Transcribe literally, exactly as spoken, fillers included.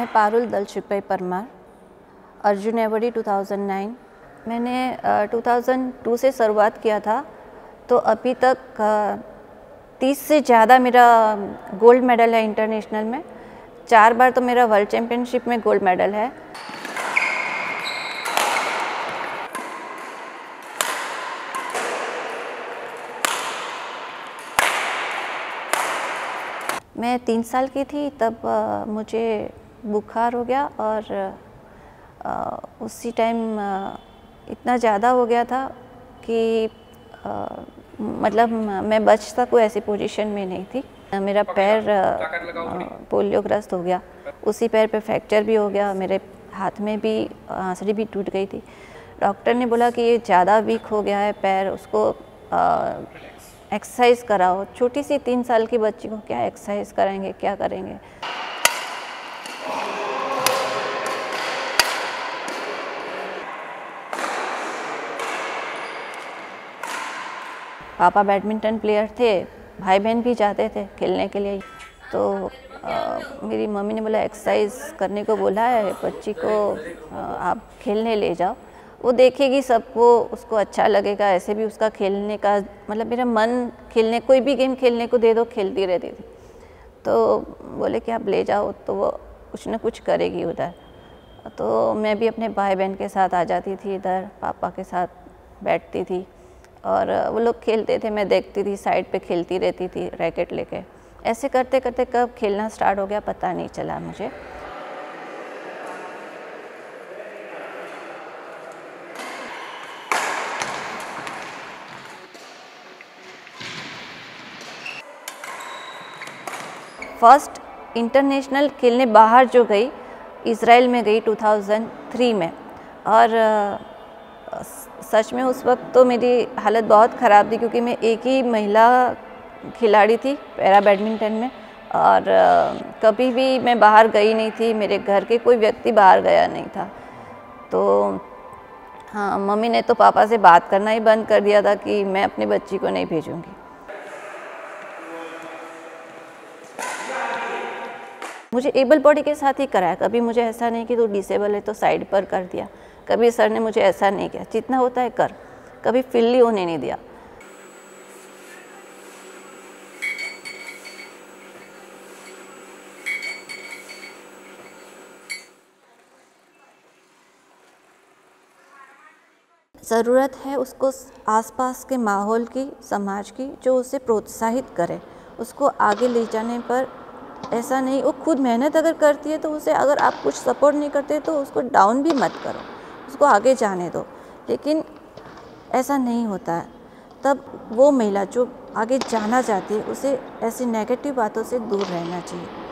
Parul Dalsukhbhai Parmar, Arjun awardee two thousand nine. मैंने uh, two thousand two से शुरुआत किया था, तो अभी तक तीस uh, से ज़्यादा मेरा गोल्ड मेडल है इंटरनेशनल में। चार बार तो मेरा वर्ल्ड चैम्पियनशिप में गोल्ड मेडल है। मैं तीन साल की थी तब आ, मुझे बुखार हो गया और आ, उसी टाइम इतना ज़्यादा हो गया था कि आ, मतलब मैं बच सकूँ ऐसी पोजीशन में नहीं थी। मेरा पैर पोलियोग्रस्त हो गया, उसी पैर पे फ्रैक्चर भी हो गया, मेरे हाथ में भी आंसड़ी भी टूट गई थी। डॉक्टर ने बोला कि ये ज़्यादा वीक हो गया है पैर, उसको आ, एक्सरसाइज कराओ। छोटी सी तीन साल की बच्ची को क्या एक्सरसाइज कराएंगे, क्या करेंगे। पापा बैडमिंटन प्लेयर थे, भाई बहन भी जाते थे खेलने के लिए, तो आ, मेरी मम्मी ने बोला एक्सरसाइज करने को बोला है बच्ची को, आ, आप खेलने ले जाओ, वो देखेगी सबको, उसको अच्छा लगेगा। ऐसे भी उसका खेलने का मतलब मेरा मन खेलने, कोई भी गेम खेलने को दे दो खेलती रहती थी। तो बोले कि आप ले जाओ, तो वो कुछ ना कुछ करेगी उधर। तो मैं भी अपने भाई बहन के साथ आ जाती थी इधर, पापा के साथ बैठती थी और वो लोग खेलते थे, मैं देखती थी, साइड पे खेलती रहती थी रैकेट लेके। ऐसे करते करते कब खेलना स्टार्ट हो गया पता नहीं चला मुझे। फर्स्ट इंटरनेशनल खेलने बाहर जो गई, इज़राइल में गई टू थाउज़ेंड थ्री में। और सच में उस वक्त तो मेरी हालत बहुत ख़राब थी, क्योंकि मैं एक ही महिला खिलाड़ी थी पैरा बैडमिंटन में, और कभी भी मैं बाहर गई नहीं थी, मेरे घर के कोई व्यक्ति बाहर गया नहीं था। तो हाँ, मम्मी ने तो पापा से बात करना ही बंद कर दिया था कि मैं अपनी बच्ची को नहीं भेजूँगी। मुझे एबल बॉडी के साथ ही कराया, कभी मुझे ऐसा नहीं कि तू डिसेबल है तो साइड पर कर दिया, कभी सर ने मुझे ऐसा नहीं किया, जितना होता है कर, कभी फील ही होने नहीं दिया। ज़रूरत है उसको आसपास के माहौल की, समाज की, जो उसे प्रोत्साहित करे, उसको आगे ले जाने पर। ऐसा नहीं, वो खुद मेहनत अगर करती है तो उसे, अगर आप कुछ सपोर्ट नहीं करते तो उसको डाउन भी मत करो, उसको आगे जाने दो। लेकिन ऐसा नहीं होता है, तब वो महिला जो आगे जाना चाहती है उसे ऐसी नेगेटिव बातों से दूर रहना चाहिए।